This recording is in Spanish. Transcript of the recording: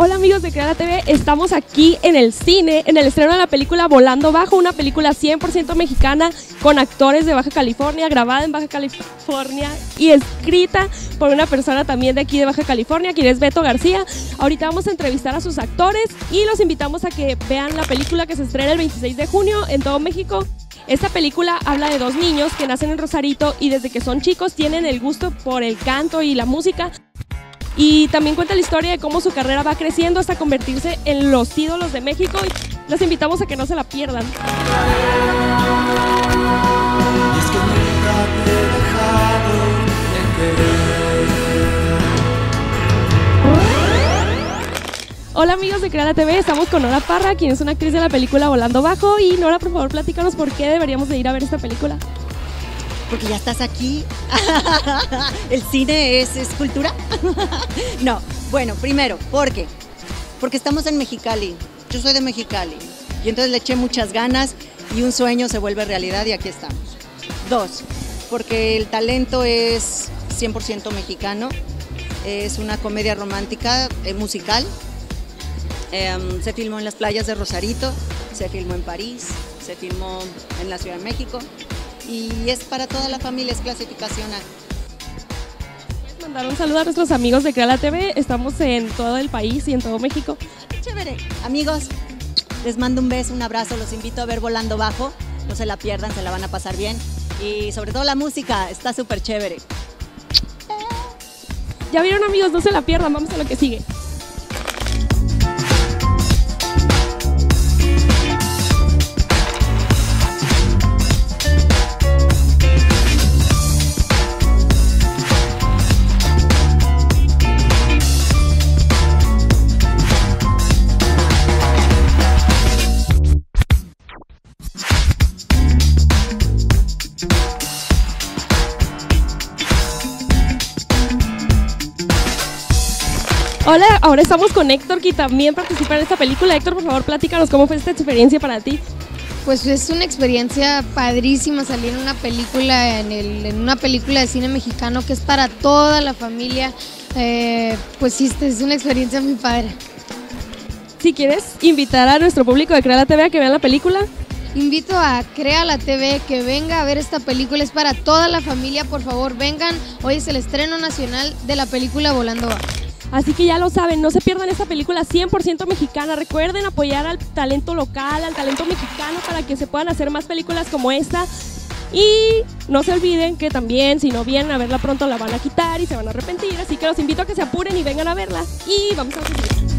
Hola amigos de Créala TV, estamos aquí en el cine, en el estreno de la película Volando Bajo, una película 100% mexicana con actores de Baja California, grabada en Baja California y escrita por una persona también de aquí de Baja California, quien es Beto García. Ahorita vamos a entrevistar a sus actores y los invitamos a que vean la película que se estrena el 26 de junio en todo México. Esta película habla de dos niños que nacen en Rosarito y desde que son chicos tienen el gusto por el canto y la música. Y también cuenta la historia de cómo su carrera va creciendo hasta convertirse en los ídolos de México. Y los invitamos a que no se la pierdan. Hola amigos de Créala TV, estamos con Nora Parra, quien es una actriz de la película Volando Bajo. Y Nora, por favor, platícanos por qué deberíamos de ir a ver esta película. Porque ya estás aquí. ¿El cine es cultura? No, bueno, primero, ¿por qué? Porque estamos en Mexicali, yo soy de Mexicali, y entonces le eché muchas ganas y un sueño se vuelve realidad y aquí estamos. Dos, porque el talento es 100% mexicano, es una comedia romántica, musical, se filmó en las playas de Rosarito, se filmó en París, se filmó en la Ciudad de México, y es para toda la familia, es clasificación A. Mandar un saludo a nuestros amigos de Créala TV, estamos en todo el país y en todo México. Chévere, amigos, les mando un beso, un abrazo, los invito a ver Volando Bajo, no se la pierdan, se la van a pasar bien, y sobre todo la música, está súper chévere. Ya vieron amigos, no se la pierdan, vamos a lo que sigue. Hola, ahora estamos con Héctor, que también participa en esta película. Héctor, por favor, platícanos cómo fue esta experiencia para ti. Pues es una experiencia padrísima salir en una película, en una película de cine mexicano que es para toda la familia. Pues sí, es una experiencia muy padre. Si quieres invitar a nuestro público de Créala TV a que vean la película. Invito a Créala TV que venga a ver esta película, es para toda la familia, por favor vengan. Hoy es el estreno nacional de la película Volando Bajo. Así que ya lo saben, no se pierdan esta película 100% mexicana. Recuerden apoyar al talento local, al talento mexicano, para que se puedan hacer más películas como esta. Y no se olviden que también, si no vienen a verla pronto, la van a quitar y se van a arrepentir. Así que los invito a que se apuren y vengan a verla. Y vamos a seguir.